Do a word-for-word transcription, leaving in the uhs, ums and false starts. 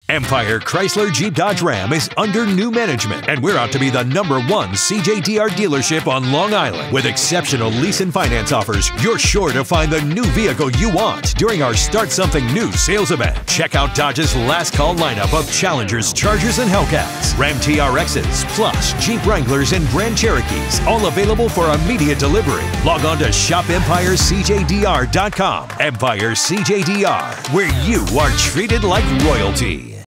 Empire Chrysler Jeep Dodge Ram is under new management, and we're out to be the number one C J D R dealership on Long Island. With exceptional lease and finance offers, you're sure to find the new vehicle you want during our Start Something New sales event. Check out Dodge's last call lineup of Challengers, Chargers, and Hellcats, Ram T R Xs, plus Jeep Wranglers and Grand Cherokees, all available for immediate delivery. Log on to shop empire c j d r dot com. Empire C J D R, where you are treated like royalty.